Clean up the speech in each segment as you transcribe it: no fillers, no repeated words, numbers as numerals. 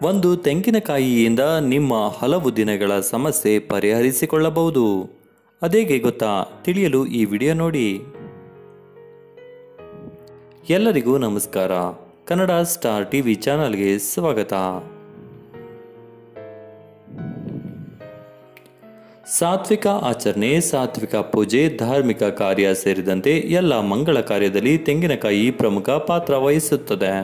ಒಂದು ತೆಂಗಿನಕಾಯಿಯಿಂದ ನಿಮ್ಮ ಹಲವು ದಿನಗಳ ಸಮಸ್ಯೆ ಪರಿಹರಿಸಿಕೊಳ್ಳಬಹುದು. ಅದೇಗೆ ಗೊತ್ತಾ? ತಿಳಿಯಲು ಈ ವಿಡಿಯೋ ನೋಡಿ. ಎಲ್ಲರಿಗೂ ನಮಸ್ಕಾರ. ಕನ್ನಡ ಸ್ಟಾರ್ ಟಿವಿ ಚಾನಲ್ಗೆ ಸ್ವಾಗತ. ಸಾತ್ವಿಕ ಆಚರಣೆ, ಸಾತ್ವಿಕ ಪೂಜೆ, ಧಾರ್ಮಿಕ ಕಾರ್ಯ ಸೇರಿದಂತೆ ಎಲ್ಲ ಮಂಗಳ ಕಾರ್ಯದಲ್ಲಿ ತೆಂಗಿನಕಾಯಿ ಪ್ರಮುಖ ಪಾತ್ರ ವಹಿಸುತ್ತದೆ.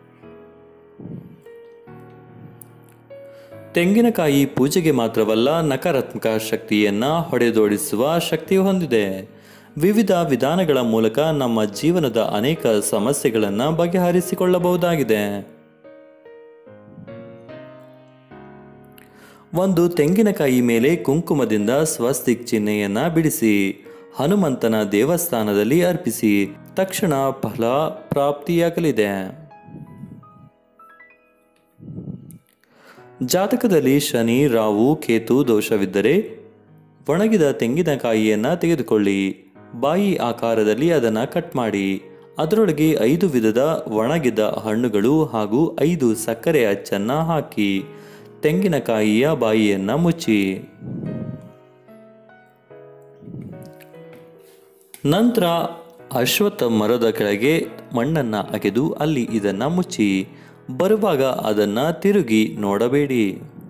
ತೆಂಗಿನಕಾಯಿ ಪೂಜೆಗೆ ಮಾತ್ರವಲ್ಲ, ನಕಾರಾತ್ಮಕ ಶಕ್ತಿಯನ್ನ ಹೊಡೆದೋಡಿಸುವ ಶಕ್ತಿ ಹೊಂದಿದೆ. ವಿವಿಧ ವಿಧಾನಗಳ ಮೂಲಕ ನಮ್ಮ ಜೀವನದ ಅನೇಕ ಸಮಸ್ಯೆಗಳನ್ನು ಬಗೆಹರಿಸಿಕೊಳ್ಳಬಹುದಾಗಿದೆ. ಒಂದು ತೆಂಗಿನಕಾಯಿ ಮೇಲೆ ಕುಂಕುಮದಿಂದ ಸ್ವಸ್ತಿಕ್ ಚಿಹ್ನೆಯನ್ನ ಬಿಡಿಸಿ ಹನುಮಂತನ ದೇವಸ್ಥಾನದಲ್ಲಿ ಅರ್ಪಿಸಿ. ತಕ್ಷಣ ಫಲ ಪ್ರಾಪ್ತಿಯಾಗಲಿದೆ. ಜಾತಕದಲ್ಲಿ ಶನಿ, ರಾಹು, ಕೇತು ದೋಷವಿದ್ದರೆ ಒಣಗಿದ ತೆಂಗಿನಕಾಯಿಯನ್ನು ತೆಗೆದುಕೊಳ್ಳಿ. ಬಾಯಿ ಆಕಾರದಲ್ಲಿ ಅದನ್ನು ಕಟ್ ಮಾಡಿ. ಅದರೊಳಗೆ 5 ವಿಧದ ಒಣಗಿದ ಹಣ್ಣುಗಳು ಹಾಗೂ 5 ಸಕ್ಕರೆ ಅಚ್ಚನ್ನು ಹಾಕಿ ತೆಂಗಿನಕಾಯಿಯ ಬಾಯಿಯನ್ನು ಮುಚ್ಚಿ. ನಂತರ ಅಶ್ವತ್ಥ ಮರದ ಕೆಳಗೆ ಮಣ್ಣನ್ನು ಅಗೆದು ಅಲ್ಲಿ ಇದನ್ನು ಮುಚ್ಚಿ. ಬರುವಾಗ ಅದನ್ನು ತಿರುಗಿ ನೋಡಬೇಡಿ.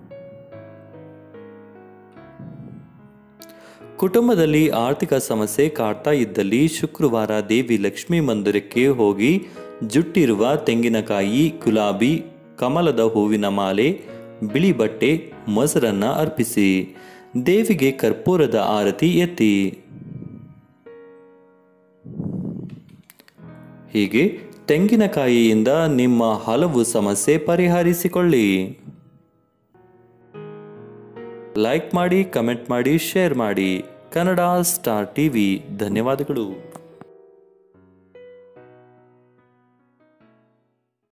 ಕುಟುಂಬದಲ್ಲಿ ಆರ್ಥಿಕ ಸಮಸ್ಯೆ ಕಾಡ್ತಾ ಇದ್ದಲ್ಲಿ ಶುಕ್ರವಾರ ದೇವಿ ಲಕ್ಷ್ಮೀ ಮಂದಿರಕ್ಕೆ ಹೋಗಿ ಜುಟ್ಟಿರುವ ತೆಂಗಿನಕಾಯಿ, ಗುಲಾಬಿ, ಕಮಲದ ಹೂವಿನ ಮಾಲೆ, ಬಿಳಿ ಬಟ್ಟೆ, ಮೊಸರನ್ನ ಅರ್ಪಿಸಿ. ದೇವಿಗೆ ಕರ್ಪೂರದ ಆರತಿ ಎತ್ತಿ. ಹೀಗೆ ತೆಂಗಿನಕಾಯಿಯಿಂದ ನಿಮ್ಮ ಹಲವು ಸಮಸ್ಯೆ ಪರಿಹರಿಸಿಕೊಳ್ಳಿ. ಲೈಕ್ ಮಾಡಿ, ಕಮೆಂಟ್ ಮಾಡಿ, ಶೇರ್ ಮಾಡಿ. Kannada star TV. ಧನ್ಯವಾದಗಳು.